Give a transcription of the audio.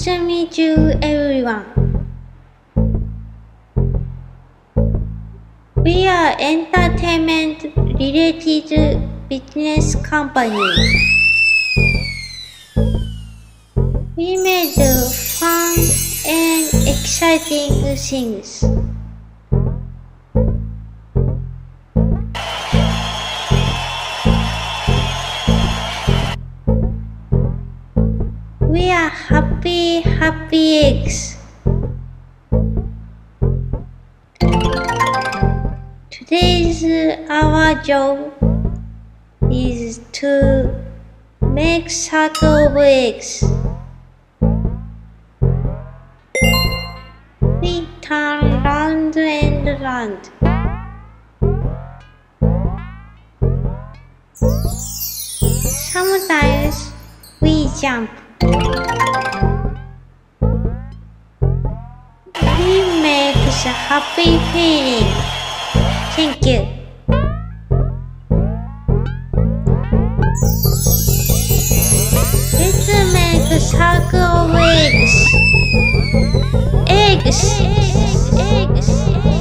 to meet you, everyone. We are entertainment-related business company. We made fun and exciting things. We are happy eggs. Today's our job is to make circle of eggs. We turn round and round. Sometimes we jump. We make a happy feeling. Thank you. Let's make a circle of eggs. Eggs.